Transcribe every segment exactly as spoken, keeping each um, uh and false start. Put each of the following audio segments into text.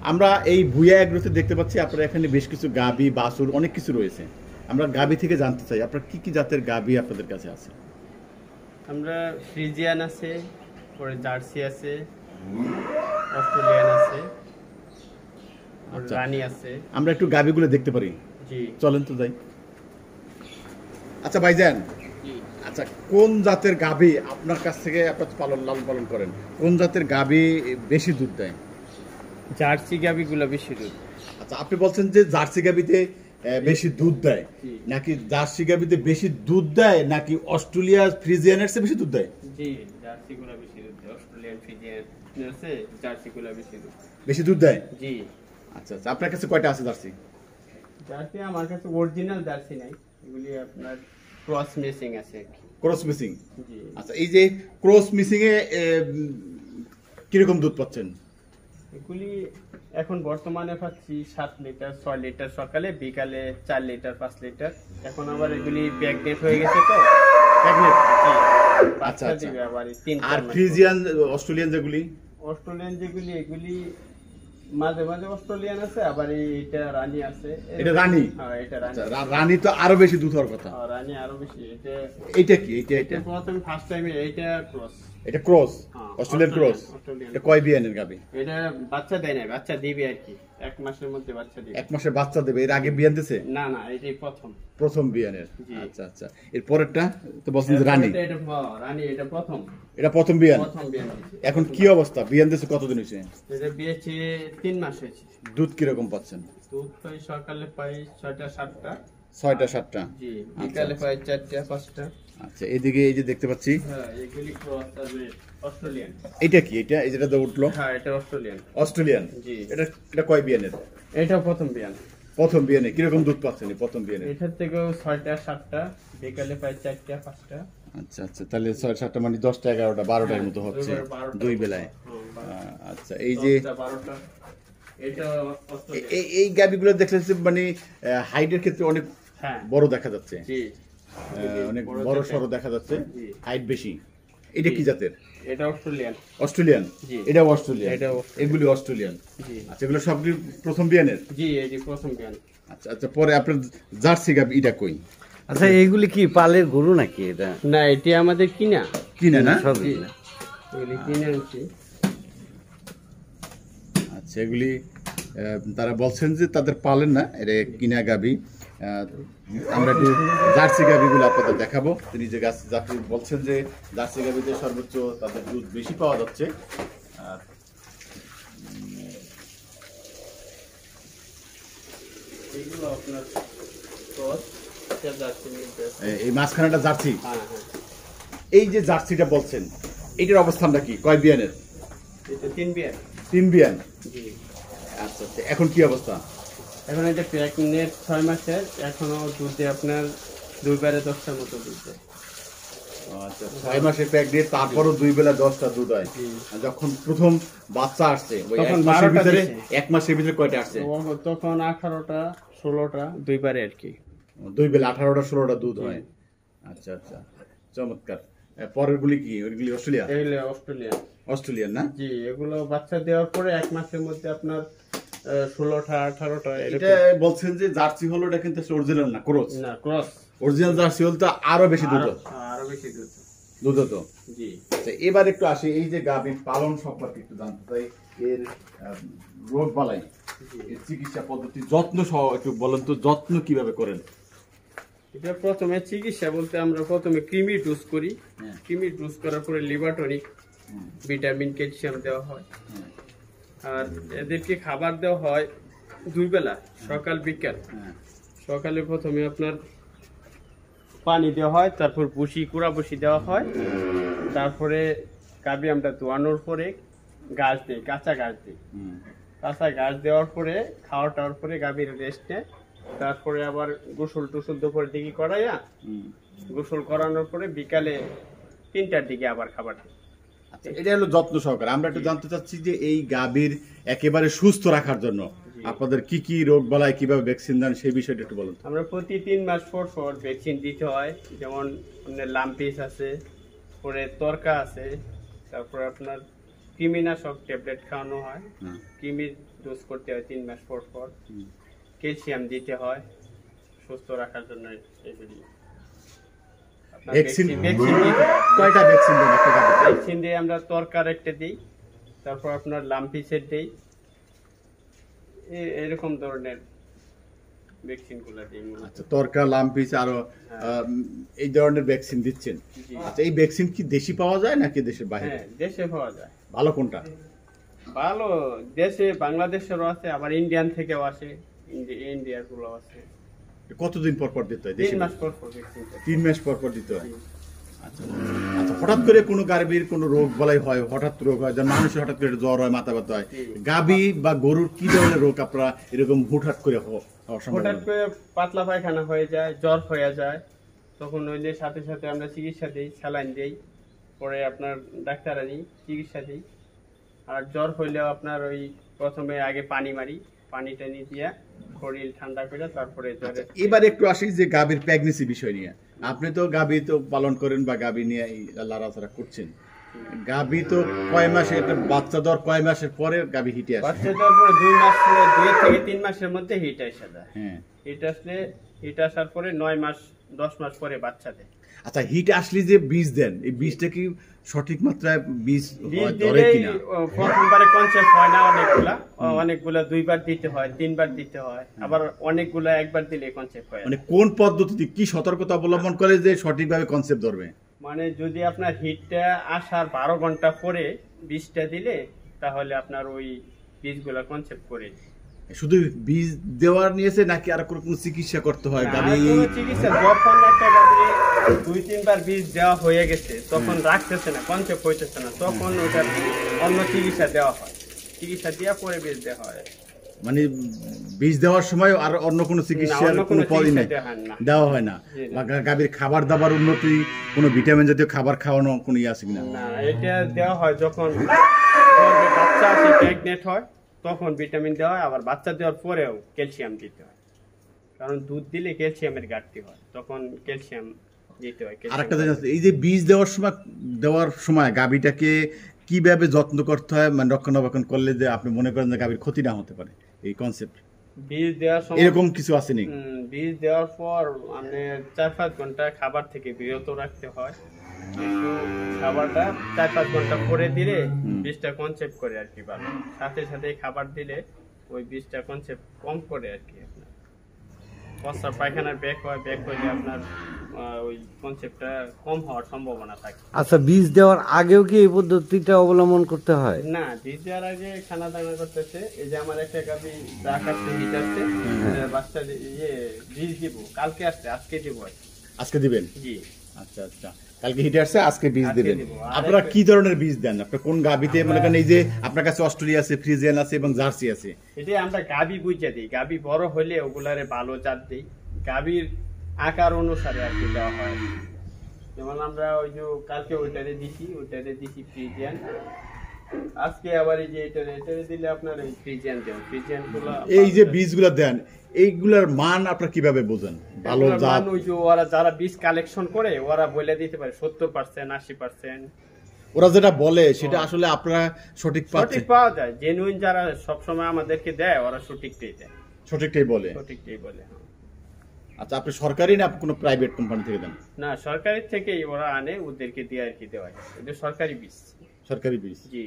আমরা এই ভুয়া এগ্রোতে দেখতে পাচ্ছি আপনার এখানে বেশ কিছু গাবি বাছুর অনেক কিছু রয়েছে। আমরা গাবি থেকে জানতে চাই আপনার কি কি জাতের গাবি আপনাদের কাছে আছে? আমরা ফ্রিজিয়ান আছে, পরে জার্সি আছে, অস্ট্রেলিয়ান আছে, আচ্ছা, রানী আছে। আমরা একটু গাবিগুলো দেখতে পারি? জি চলেন তো যাই। আচ্ছা ভাইজান, জি আচ্ছা কোন জাতের গাবি আপনার কাছ থেকে আপনার পালন লালন পালন করেন? কোন জাতের গাবি বেশি দুধ দেয়? জার্সি গাবিগুলো বেশি দুধ। আচ্ছা, আপনি বলছেন যে জার্সি গাবিতে আহ, বেশি দুধ দেয়, জি। নাকি জার্সি গাবিতে বেশি দুধ দেয়, নাকি অস্ট্রেলিয়া ফ্রিজিয়ানের চেয়ে বেশি দুধ দেয়? জি, জার্সিগুলো বেশি দুধ দেয়। অস্ট্রেলিয়ান ফ্রিজিয়ান আছে, জার্সিগুলো বেশি দুধ। বেশি দুধ দেয়? জি। আচ্ছা আচ্ছা, আপনার কাছে কয়টা আছে জার্সি? জার্সি আমার কাছে অরিজিনাল জার্সি নাই, এগুলি আপনার ক্রস মেসিং আছে আর কি। Cross missing? জি। আচ্ছা, এই যে ক্রস মিসিং এ কিরকম দুধ পাচ্ছেন? এগুলি এখন বর্তমানে পাচ্ছি সাত লিটার ছয় লিটার সকালে, বিকালে চার লিটার পাঁচ লিটার। এখন আবার এগুলি প্যাকেট হয়ে গেছে তো। প্যাকেট? জি। আচ্ছা বাচ্চা আচ্ছা। দিবে আবার এই তিন আর চার মাস ফ্রিজিয়ান অস্ট্রেলিয়ান যেগুলি? পর। অস্ট্রেলিয়ান যেগুলি এগুলি মাঝে মাঝে অস্ট্রেলিয়ান আছে, আবার এই- এটা রানী আছে। এটা রানী? হ্যাঁ, এটা রানী। আচ্ছা, রা- রানী তো আরো বেশি দুধ হওয়ার কথা। হ্যাঁ, রানী আরো বেশি। এটা এইটা কি? এইটা এটা এটা প্রথম ফার্স্ট টাইমে এইটা ক্রস। এটা ক্রস? হ্যাঁ, অস্ট্রেলিয়ান ক্রস? অস্ট্রেলিয়ান। এটা কয় বিয়ানের গাবি? এটা বাচ্চা দেয় না, বাচ্চা দিবে আর কি, এক মাসের মধ্যে বাচ্চা দিবে। এক মাসে বাচ্চা দেবে? এর আগে বিয়ান দিছে? না না, এটাই প্রথম। প্রথম বিয়ানের? জি। আচ্ছা আচ্ছা। এর পরেরটা তো বলছেন যে রানী? এটা হ্যাঁ, রানী এটা প্রথম। এটা প্রথম বিয়ান? প্রথম বিয়ান দিয়েছে। এখন কি অবস্থা? বিয়ান দিছে কতদিন হয়েছে? এটা বিয়েছে তিন মাস হয়েছে। দুধ কিরকম পাচ্ছেন? দুধ পাই সকালে পাই ছয়টা সাতটা। ছয়টা সাতটা? জি, বিকালে পাই চারটা পাঁচটা। আচ্ছা, এদিকে এই যে দেখতে পাচ্ছি, হ্যাঁ, এগুলি ক্রস হবে অস্ট্রেলিয়ান। এটা কি? এটা এই যেটা তো উঠলো হ্যাঁ, এটা অস্ট্রেলিয়ান। অস্ট্রেলিয়ান? জি। এটা এটা কয় বিয়ানের? এটা প্রথম বিয়ান। প্রথম বিয়ানে কিরকম দুধ পাচ্ছেন এই প্রথম বিয়ানে? এটার থেকেও ছয়টা সাতটা, বিকালে পাই চারটা পাঁচটা। আচ্ছা আচ্ছা, তাহলে ছয় সাতটা মানে দশটা এগারোটা বারোটার মতো হচ্ছে দুইবার বারোটা। দুই বেলায়। হুম, বারোটা। আহ, আচ্ছা, এই যে দশটা, বারোটা। এটা এ- অস্ট্রেলিয়ান। এই এই গাবিগুলো দেখলে যে মানে হাইটের ক্ষেত্রে অনেক হ্যাঁ। বড় দেখা যাচ্ছে, জি। আহ, অনেক বড় বড় জাতের। সড়ো দেখা যাচ্ছে, জি। হাইট বেশি। এটা কি জি। জাতের? এটা অস্ট্রেলিয়ান। অস্ট্রেলিয়ান? জি। এটা অস্ট্রেলিয়ান? এটাও অস্ট্রেলিয়ান। এগুলি অস্ট্রেলিয়ান? জি। আচ্ছা, এগুলো সবগুলি প্রথম বিয়ানের? জি, এটি প্রথম বিয়ান। আচ্ছা আচ্ছা, পরে আপনার জার্সি গাবি এটা কই? আচ্ছা, এইগুলি কি পালের গরু নাকি? এটা না, এটি আমাদের কিনা। কিনে না? সবই জি। এগুলি কিনে আনছি। আচ্ছা, এগুলি আহ, তারা বলছেন যে তাদের পালেন না, এটা কিনা গাবি। আহ, আমরা একটু জার্সি গাবিগুলো আপনাদের দেখাবো। তিনি যে গাছ যাত্রী বলছেন যে জার্সি গাবিতে সর্বোচ্চ তাদের দুধ বেশি পাওয়া যাচ্ছে। আর এগুলো আপনার ক্রস, এটা জার্সি মিলবে। এ- এই মাঝখানেটা জার্সি? হ্যাঁ হ্যাঁ। এই যে জার্সিটা বলছেন, এটার অবস্থানটা কি? কয় বিয়ানের? এটা তিন বিয়ান। তিন বিয়ান? জি। আচ্ছা আচ্ছা, এখন কি অবস্থা? এখন এটা প্রেগনেন্ট ছয় মাসের, এখনো দুধে আপনার দুই বারে দশটার মতো দুধ দেয়। আচ্ছা, ছয় মাসের প্যাক দিয়ে তারপরও দুই বেলা দশটা দুধ হয়। জি। আর যখন প্রথম বাচ্চা আসছে ওই এক তখন মাসের বারোটা ভিতরে, দিছে। এক মাসের ভিতরে কয়টা আসছে? ও তখন আঠারোটা ষোলোটা দুইবারে আর কি। দুই বেলা আঠারোটা ষোলোটা দুধ হয়। আচ্ছা আচ্ছা, চমৎকার। এ, পরের গুলি কি? ওইগুলি অস্ট্রেলিয়া? এগুলো অস্ট্রেলিয়ান। অস্ট্রেলিয়ান না? জি, এগুলো বাচ্চা দেওয়ার পরে এক মাসের মধ্যে আপনার ষোলোটা আঠারোটা এটা বলছেন যে জার্সি হলো, এটা কিন্তু অরিজিনাল না, ক্রস। না, ক্রস। অরিজিনাল জার্সি হলে তো আরো বেশি দুধ আরো হতো। আরো বেশি দুধ। দুধ হতো। জি। আচ্ছা, এবার একটু আসি এই যে গাভীর পালন সম্পর্কে একটু জানতে চাই। এর আহ, রোগ বালাই, এর চিকিৎসা পদ্ধতি, যত্ন সহ একটু বলেন তো, যত্ন কিভাবে করেন? এটা প্রথমে চিকিৎসা বলতে আমরা প্রথমে কৃমি ডোজ করি। হ্যাঁ। কৃমি ডোজ করার পরে লিভার টনিক, হুম, ভিটামিন, ক্যালসিয়াম দেওয়া হয়। হুম, আর এদেরকে খাবার দেওয়া হয় দুই বেলা, সকাল বিকাল। হ্যাঁ, সকালে প্রথমে আপনার পানি দেওয়া হয়, তারপর ভুসি, কুড়া ভুসি দেওয়া হয়। তারপরে গাভী আমরা ধোয়ানোর পরে ঘাস দিই, কাঁচা ঘাস দিই। হুম, কাঁচা ঘাস দেওয়ার পরে খাওয়া টাওয়ার পরে গাভীর রেস্ট নেয়। তারপরে আবার গোসল টোসল দুপুরের দিকে করাইয়া, হুম। গোসল করানোর পরে বিকালে তিনটার দিকে আবার খাবার দিই। আচ্ছা, এটা হলো যত্ন সহকারে। আমরা একটু জানতে চাচ্ছি যে এই গাভীর একেবারে সুস্থ রাখার জন্য আপনাদের কি কি রোগ বালাই, কিভাবে ভ্যাকসিন দেন, সেই বিষয়টা একটু বলুন। আমরা প্রতি তিন মাস পর পর ভ্যাকসিন দিতে হয়। যেমন আপনার লাম্পিস আছে, পরে তরকা আছে, তারপরে আপনার কৃমিনাশক ট্যাবলেট খাওয়ানো হয়। হ্যাঁ। কৃমির ডোজ করতে হয় তিন মাস পর পর। ক্যালসিয়াম দিতে হয় সুস্থ রাখার জন্য। এগুলি আপনার ভ্যাকসিন ভ্যাকসিন ভ্যাকসিন দিতে হয়। কয়টা ভ্যাকসিন দেন একটা গাভীতে? ভ্যাকসিন দিয়ে আমরা তরকার একটা দিই, তারপর আপনার লাম্পি সেট দিই, এ- এরকম ধরনের ভ্যাকসিন গুলা দিই মূলত। আচ্ছা, তরকা লাম্পিস আরো আহ, এই ধরনের ভ্যাকসিন দিচ্ছেন। জি। আচ্ছা, এই ভ্যাকসিন কি দেশি পাওয়া যায় নাকি দেশের বাইরে? হ্যাঁ, দেশে পাওয়া যায়। ভালো কোনটা? ভালো দেশে বাংলাদেশেরও আছে, আবার ইন্ডিয়ান থেকেও আসে, ইন্ডি- ইন্ডিয়ার গুলো আছে। কতদিন পর পর দিতে হয়? তিন দেশি মাস পর পর ভ্যাকসিন দেয়। তিন মাস পর পর দিতে হয়। আচ্ছা আচ্ছা, হঠাৎ করে কোনো গাভীর কোনো রোগ বলাই হয়, হঠাৎ রোগ হয়, যেমন মানুষের হঠাৎ করে জ্বর হয়, মাথা ব্যথা হয়, গাভী বা গরুর কি ধরনের রোগ আপনারা এরকম হুটহাট করে হ- হওয়ার সম্ভাবনা? হঠাৎ করে পাতলা পায়খানা হয়ে যায়, জ্বর হয়ে যায়, তখন হইলে সাথে সাথে আমরা চিকিৎসা দিই, স্যালাইন দিই, পরে আপনার ডাক্তার আনি চিকিৎসা দিই। আর জ্বর হইলেও আপনার ওই প্রথমে আগে পানি মারি, পানি টানি দিয়া শরীর ঠান্ডা করে তারপরে জ্বরে। এবার একটু আসি যে গাভীর প্রেগনেন্সি বিষয় নিয়ে। আপনি তো গাভী তো পালন করেন বা গাভী নিয়ে এই লড়াচড়া করছেন। গাভী তো কয় মাসে একটা বাচ্চা দেওয়ার কয় মাসের পরে গাভী হিটে আসে? বাচ্চা দেওয়ার পরে দুই মাস দুই থেকে তিন মাসের মধ্যে হিট এসে যায়। হ্যাঁ। হিট আসলে হিট আসার পরে নয় মাস দশ মাস পরে বাচ্চা দেয়। আচ্ছা, হিট আসলে যে বীজ দেন, এই বীজটা কি সঠিক মাত্রায় বীজ বীজ হয়, ধরে দিলেই কিনা? ও, প্রথমবারে কনসেপ্ট হয় না, অনেকগুলা ও, অনেকগুলা দুইবার দিতে হয়, তিনবার দিতে হয়, আবার অনেকগুলা একবার দিলে কনসেপ্ট হয়। মানে কোন পদ্ধতিতে কি সতর্কতা অবলম্বন করে যে সঠিকভাবে কনসেপ্ট ধরবে? মানে যদি আপনার হিটটা আসার বারো ঘন্টা পরে বীজটা দিলে তাহলে আপনার ওই বীজগুলা কনসেপ্ট করে। শুধু বীজ দেওয়ার নিয়েছে নাকি আর কোনো কোনো চিকিৎসা করতে হয়? না, গাভী আর কোনো চিকিৎসা যখন একটা গাভী দুই তিনবার বীজ দেওয়া হয়ে গেছে তখন রাখতেছে না, কনসেপ্ট হইতেছে না, তখন ওটার অন্য চিকিৎসা দেওয়া হয়, চিকিৎসা দেওয়া পরে বীজ দেওয়া হয়। মানে বীজ দেওয়ার সময় আর অন্য কোনো চিকিৎসার অন্য কোনো কোনো পদই চিকিৎসা নেই, দেওয়া হয় না। দেওয়া হয় না? জি না। বা গা- গাভীর খাবার দাবার উন্নতি, কোনো ভিটামিন জাতীয় খাবার খাওয়ানো কোনো ইয়ে আছে কিনা? না, এটা দেওয়া হয় যখন যখন বাচ্চা আসে প্রেগনেন্ট হয় তখন ভিটামিন দেওয়া হয়, আবার বাচ্চা দেওয়ার পরেও ক্যালসিয়াম দিতে হয়, কারণ দুধ দিলে ক্যালসিয়ামের ঘাটতি হয়, তখন ক্যালসিয়াম দিতে হয়। আর একটা জিনিস আছে, এই যে বীজ দেওয়ার সময় দেওয়ার সময় গাভীটাকে কিভাবে যত্ন করতে হয়, মানে রক্ষণাবেক্ষণ করলে যে আপনি মনে করেন যে গাভীর ক্ষতি না হতে পারে, এই কনসেপ্ট বীজ দেওয়ার সময় এরকম কিছু আছে নাকি? হুম, বীজ দেওয়ার পর মানে চার পাঁচ ঘন্টা খাবার থেকে বিরত রাখতে হয়। একটু খাবারটা চার পাঁচ ঘন্টা পরে দিলে বীজটা কনসেপ্ট করে আর কি ভালো, সাথে সাথে খাবার দিলে ওই বীজটা কনসেপ্ট কম করে আর কি। আপনার প্রস্রাব পায়খানার ব্যাক হয়, ব্যাক হইলে আপনার আহ, ওই কনসেপ্টটা কম হওয়ার সম্ভাবনা থাকে। আচ্ছা, বীজ দেওয়ার আগেও কি এই পদ্ধতিটা অবলম্বন করতে হয়? না, বীজ দেওয়ার আগে খানা দানা করতেছে। এই যে আমার একটা গাভী ডাক আসছে, হিট আসছে, বাচ্চা দি- ইয়ে বীজ দিব, কালকে আসছে, আজকে দিব আর কি। আজকে দিবেন? জি, আচ্ছা আচ্ছা, কালকে হিটে আসছে, আজকে বীজ আজকে দিবেন। দিব। আর আপনারা একটা- কি ধরনের বীজ দেন? আপনার কোন গাভীতে মনে করেন এই যে আপনার কাছে অস্ট্রেলিয়া আছে, ফ্রিজিয়ান আছে এবং জার্সি আছে, এটাই আমরা গাভী বুঝে দিই। গাভী বড় হলে ওগুলারে ভালো জাত দিই, গাভীর আকার অনুসারে আর কি দেওয়া হয়। যেমন আমরা ওই যে কালকে ওইটারে দিছি, ওইটারে দিছি ফ্রিজিয়ান, আজকে আবার এই যে এটারে এটারে দিলে আপনার ওই ফ্রিজিয়ান দেন, ফ্রিজিয়ান গুলো এই যে বীজগুলো দেন, এইগুলার মান আপনারা কিভাবে বোঝেন? ভালো এগুলোর জাত? মান ওই যে ওরা যারা বীজ কালেকশন করে ওরা বলে দিতে পারে সত্তর পার্সেন্ট আশি পার্সেন্ট ওরা যেটা বলে সেটা আসলে আপনারা সঠিক সঠিক পাচ্ছেন? পাওয়া যায়। জেনুইন যারা সবসময় আমাদেরকে দেয় ওরা সঠিকটাই দেয়, সঠিকটাই বলে? সঠিকটাই বলে। হ্যাঁ। আচ্ছা, আপনি সরকারি না কোনো প্রাইভেট কোম্পানি থেকে দেন? না, সরকারের থেকেই ওরা আনে, ওদেরকে দিয়ে আর কি দেওয়া হয়, এটা সরকারি বীজ। সরকারি বীজ। জি,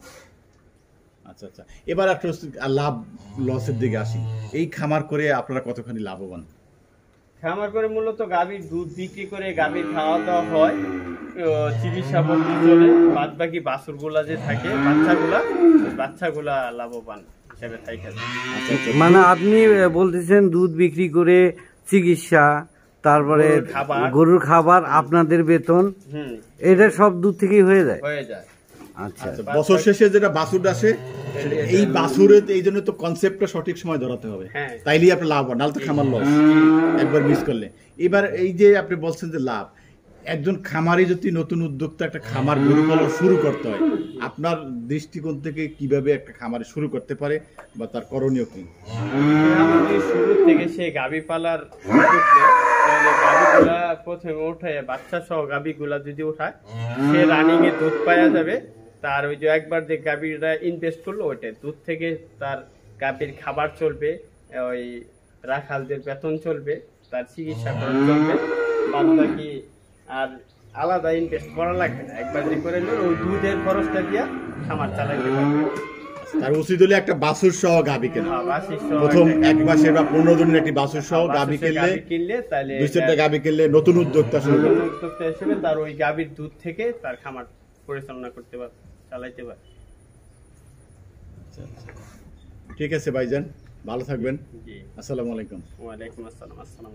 আচ্ছা আচ্ছা, এবার একটা হচ্ছে লাভ লসের দিকে আসি। এই খামার করে আপনারা কতখানি লাভবান? খামার করে মূলত গাভীর দুধ বিক্রি করে গাভীর খাওয়া দাওয়া হয়, ও, চিকিৎসা পদ্ধতি চলে, বাদ বাকি বাছুর গুলা যে থাকে বাচ্চাগুলা, ওই বাচ্চাগুলা লাভবান হিসেবে থাকে। আচ্ছা আচ্ছা, মানে আপনি আহ, বলতেছেন দুধ বিক্রি করে চিকিৎসা, তারপরে গরুর খাবার। গরুর খাবার, আপনাদের বেতন, হুম, এটা সব দুধ থেকেই হয়ে যায়? হয়ে যায়। আচ্ছা, আচ্ছা, বছর শেষে যেটা বাছুর আসে এই বাছুরের এই জন্য তো কনসেপ্টটা সঠিক সময় ধরাতে হবে, হ্যাঁ। তাইলেই আপনি লাভ হন, নাহলে তো খামার লস একবার মিস করলে। এবার এই যে আপনি বলছেন যে লাভ, একজন খামারি যদি নতুন উদ্যোক্তা একটা খামার গরু পালন শুরু করতে হয়, আপনার দৃষ্টিকোণ থেকে কিভাবে একটা খামারে শুরু করতে পারে বা তার করণীয় কি? যদি শুরু থেকে সে গাভী পালার উদ্যোগ নেয়, তাহলে গাভীগুলা প্রথমে উঠায়, বাচ্চা সহ গাভীগুলা যদি উঠায়, সে রানিং এ দুধ পাওয়া যাবে। তার ওই যে একবার যে গাভীরা ইনভেস্ট করলো ওইটা দুধ থেকে তার গাভীর খাবার চলবে, ওই রাখালদের বেতন চলবে, তার চিকিৎসা খরচ চলবে, বাদ বাকি আর আলাদা ইনভেস্ট করা লাগবে না। একবার যে করে নিল ওই দুধের খরচটা দিয়া খামার চালাইতে পারবে। তার উচিত হলে একটা বাছুর সহ গাভী কেনা, হ্যাঁ, বাছুর সহ প্রথম একটা- এক মাসের বা পনেরো দিনের একটি বাছুর সহ গাভী বাছুর কিনলে, গাভী কিনলে তাহলে দুই চারটা গাভী কিনলে নতুন উদ্যোক্তা শুরু নতুন করবে। উদ্যোক্তা হিসেবে তার ওই গাভীর দুধ থেকে তার খামার পরিচালনা করতে পারবে, চালাইতে পারবে। ঠিক আছে ভাইজান, ভালো থাকবেন। জি, আসসালামু আলাইকুম। ওয়ালাইকুম আসসালাম। আসসালাম।